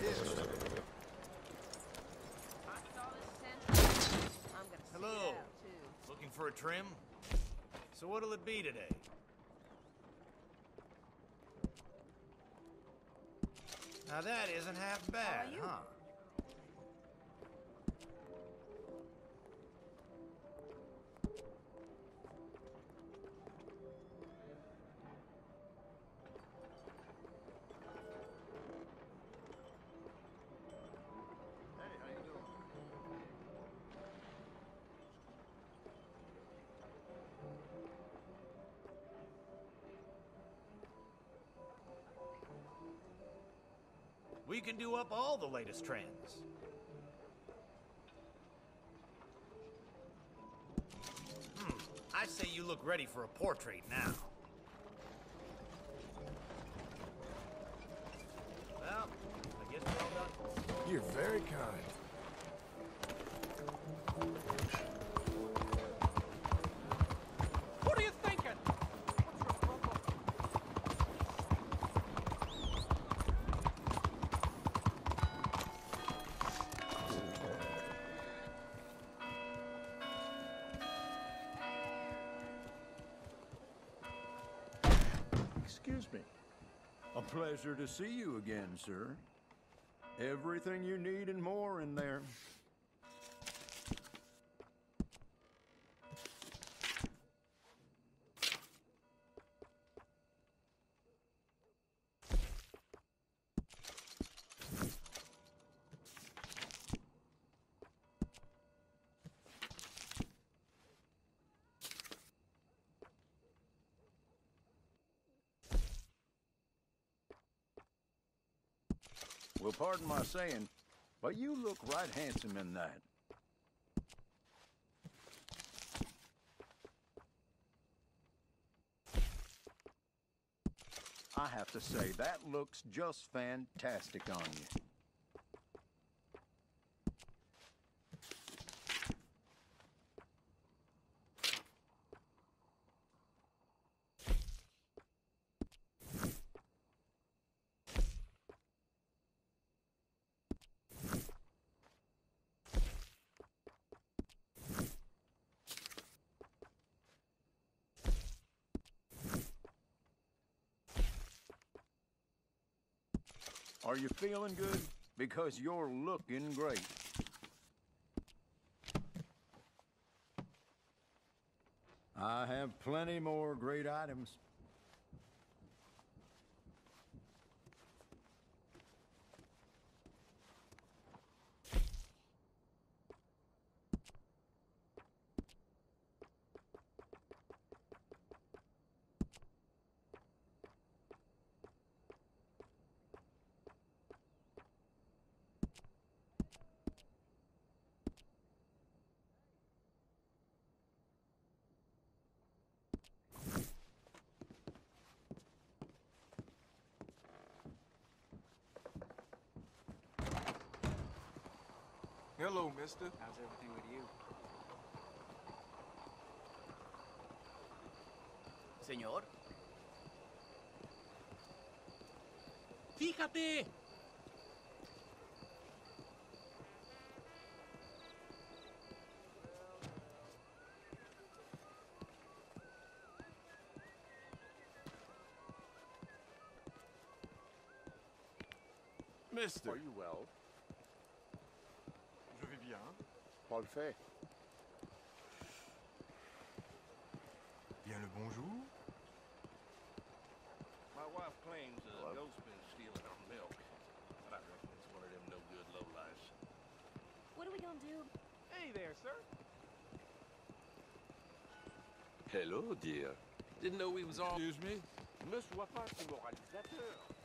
Hello. Looking for a trim? So what'll it be today? Now that isn't half bad, huh? We can do up all the latest trends. I say you look ready for a portrait now. Well, I guess we're all done. You're very kind. What are you thinking? Excuse me. A pleasure to see you again, sir. Everything you need and more in there. Well, pardon my saying, but you look right handsome in that. I have to say, that looks just fantastic on you. Are you feeling good? Because you're looking great. I have plenty more great items. Hello, mister. How's everything with you? Señor? ¡Fíjate! Mister. Are you well? Je vais bien. Parfait. Bien le bonjour. My wife claims a ghost's been stealing her milk. But I reckon it's one of them no-good lowlifes. What are we gonna do? Hey there, sir. Hello, dear. Didn't know we was on. Excuse me. Ne sois pas démoralisateur.